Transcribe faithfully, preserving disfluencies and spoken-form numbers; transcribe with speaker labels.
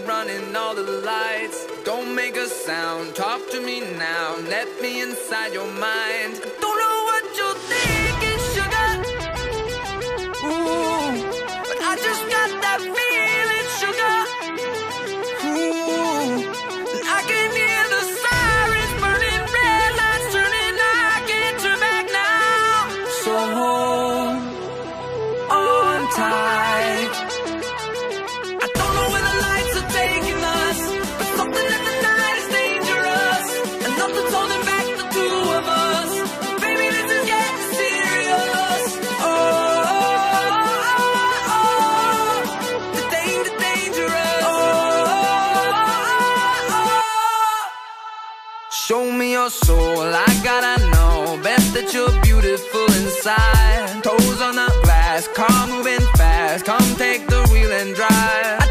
Speaker 1: running all the lights. Don't make a sound, talk to me now. Let me inside your mind. Don't know what you're thinking, sugar. Ooh, but I just got that feeling, sugar. Ooh, and I can hear the sirens burning, red lights turning. I can't turn back now. So hold on tight. I don't know where the lights are taking us, but something in the night is dangerous, and nothing's holding back the two of us. Baby, this is getting serious. Oh, oh, oh, oh. The danger, dangerous. Oh, oh, oh. Show me your soul, I gotta know. Bet that you're beautiful inside. Toes on the glass, car moving fast. Come take the wheel and drive.